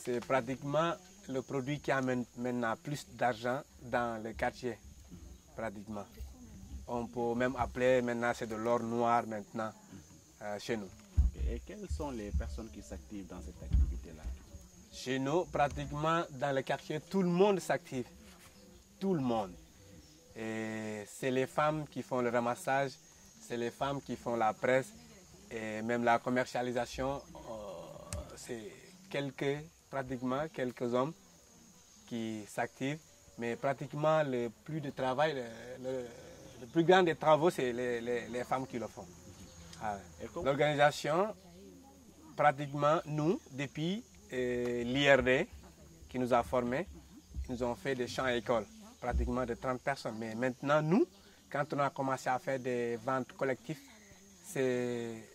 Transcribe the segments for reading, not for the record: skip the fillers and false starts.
c'est pratiquement le produit qui amène maintenant plus d'argent dans le quartier, pratiquement. On peut même appeler maintenant, c'est de l'or noir maintenant chez nous. Et quelles sont les personnes qui s'activent dans cette activité-là? Chez nous, pratiquement dans le quartier, tout le monde s'active. Tout le monde. C'est les femmes qui font le ramassage, c'est les femmes qui font la presse et même la commercialisation. C'est pratiquement quelques hommes qui s'activent, mais pratiquement le plus de travail, le plus grand des travaux, c'est les femmes qui le font. L'organisation, pratiquement nous, depuis l'IRD qui nous a formés, nous ont fait des champs à école, pratiquement de 30 personnes. Mais maintenant, nous, quand on a commencé à faire des ventes collectives, c'est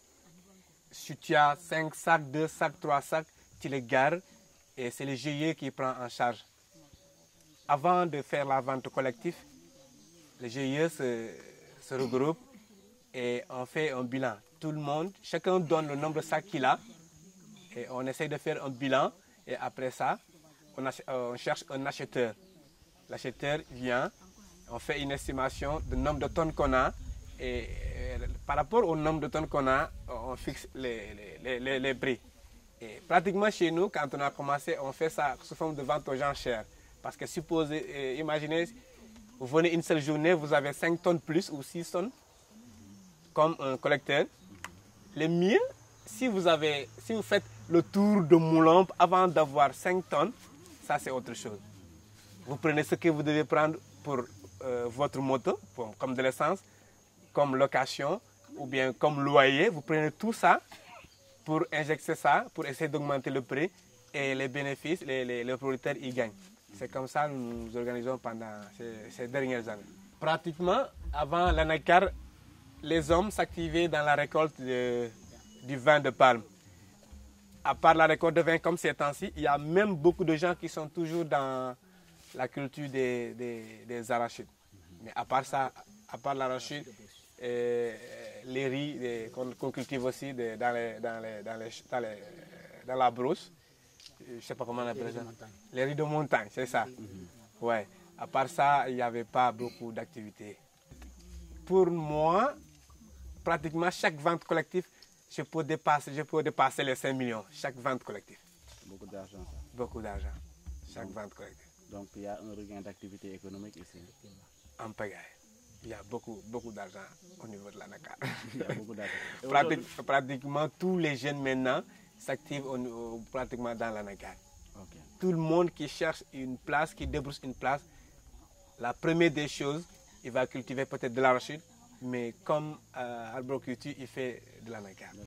si tu as 5 sacs, 2 sacs, 3 sacs, tu les gardes et c'est le GIE qui prend en charge. Avant de faire la vente collective, le GIE se regroupe et on fait un bilan. Tout le monde, chacun donne le nombre de sacs qu'il a et on essaie de faire un bilan et après ça, on cherche un acheteur. L'acheteur vient, on fait une estimation du nombre de tonnes qu'on a et par rapport au nombre de tonnes qu'on a, on fixe les prix. Et pratiquement chez nous, quand on a commencé, on fait ça sous forme de vente aux enchères. Parce que supposez, imaginez, vous venez une seule journée, vous avez 5 tonnes plus ou 6 tonnes comme un collecteur. Le mieux, si vous faites le tour de Moulins avant d'avoir 5 tonnes, ça c'est autre chose. Vous prenez ce que vous devez prendre pour votre moto, comme de l'essence, comme location ou bien comme loyer. Vous prenez tout ça pour injecter ça, pour essayer d'augmenter le prix et les bénéfices, les propriétaires y gagnent. C'est comme ça que nous nous organisons pendant ces dernières années. Pratiquement, avant l'anacar, les hommes s'activaient dans la récolte du vin de palme. À part la récolte de vin comme ces temps-ci, il y a même beaucoup de gens qui sont toujours dans la culture des arachides. Mais à part ça, à part l'arachide, les riz qu'on cultive aussi dans la brousse, je ne sais pas comment on appelle ça. Les riz de montagne, c'est ça. Ouais. À part ça, il n'y avait pas beaucoup d'activités. Pour moi, pratiquement chaque vente collective, je peux dépasser les 5 millions, chaque vente collective. Beaucoup d'argent, ça. Beaucoup d'argent, chaque vente collective. Donc il y a un regain d'activité économique ici. En pagaille. Il y a beaucoup d'argent au niveau de l'anacar. Il y a beaucoup d'argent. Pratiquement tous les jeunes maintenant s'activent pratiquement dans l'anacar. Okay. Tout le monde qui cherche une place, qui débrousse une place, la première des choses, il va cultiver peut-être de l'arachide, mais comme arboriculture, il fait de l'anacar.